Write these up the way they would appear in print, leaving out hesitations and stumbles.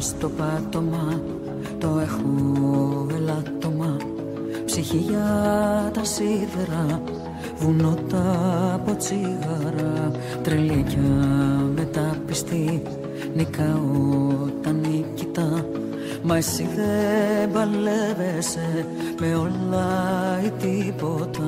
στο πάτωμα, το έχω ελάττωμα. Ψυχή για τα σίδερα, βουνότα από τσίγαρα. Τρελίκια μεταπιστή, νικάω τα νικητά. Μα εσύ δεν παλεύεσαι με όλα ή τίποτα.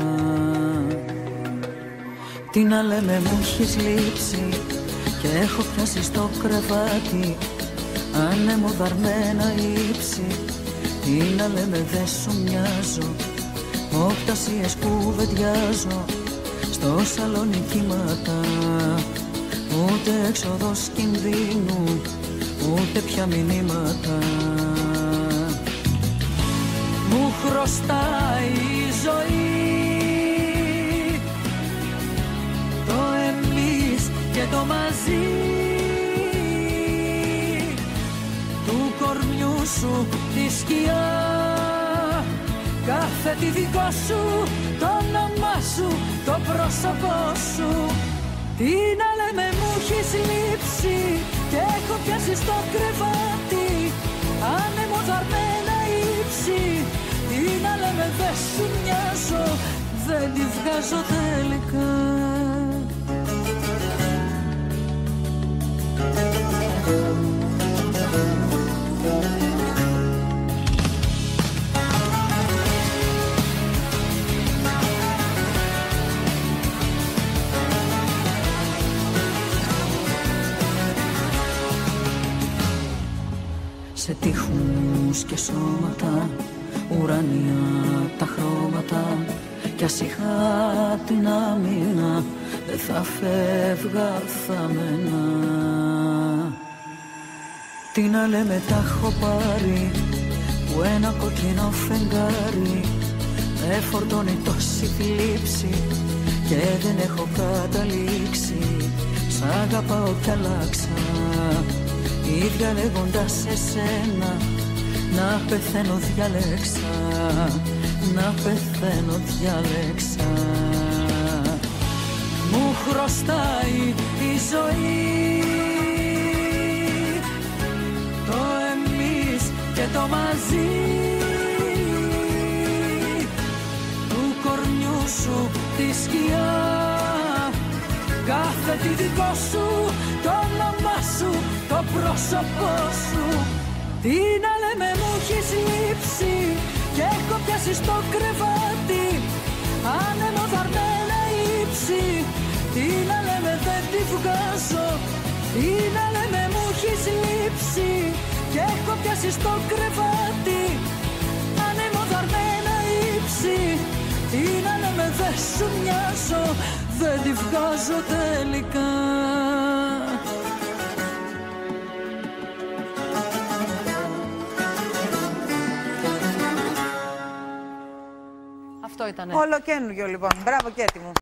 Τι να λέμε, μου έχεις λείψει και έχω πιάσει στο κρεβάτι ανεμοδαρμένα ύψη. Τι να λέμε, δεν σου μοιάζω, οπτασίες κουβεντιάζω στο σαλόνι κύματα. Ούτε έξοδος κινδύνου, ούτε πια μηνύματα. Μου χρωστάει η ζωή, το εμείς και το μαζί. Του κορμιού σου τη σκιά, κάθε τι δικό σου, το όνομά σου, το πρόσωπό σου. Τι να λέμε, μου έχεις λείψει και έχω πιάσει στο κρεβάτι ανεμοδαρμένα ύψη. Τι να λέμε, δεν σου μοιάζω, δεν τη βγάζω τελικά. Σε τείχους και σώματα, ουρανία τα χρώματα. Κι ας είχα την άμυνα, δεν θα φεύγα θαμμένα. Τι να λέμε, τα έχω πάρει που ένα κοκκινό φεγγάρι με φορτώνει τόση θλίψη και δεν έχω καταλήξει. Σ' αγαπάω κι αλλάξα, ή διαλέγοντας εσένα να πεθαίνω διάλεξα, να πεθαίνω διάλεξα. Μου χρωστάει η ζωή, το εμείς και το μαζί. Του κορμιού σου τη σκιά, κάθε τι δικό σου, το όνομά σου, το πρόσωπό σου. Τι να λέμε, μου έχεις λείψει και έχω πιάσει στο κρεβάτι ανεμοδαρμένα ύψη. Τι να λέμε, δεν τη βγάζω. Τι να λέμε, μου έχεις λείψει και έχω πιάσει στο κρεβάτι ανεμοδαρμένα ύψη. Τι να λέμε, δεν σου μοιάζω, δεν τη βγάζω τελικά. Αυτό ήτανε. Ολοκαίνουργιο λοιπόν. Μπράβο Κέτη μου.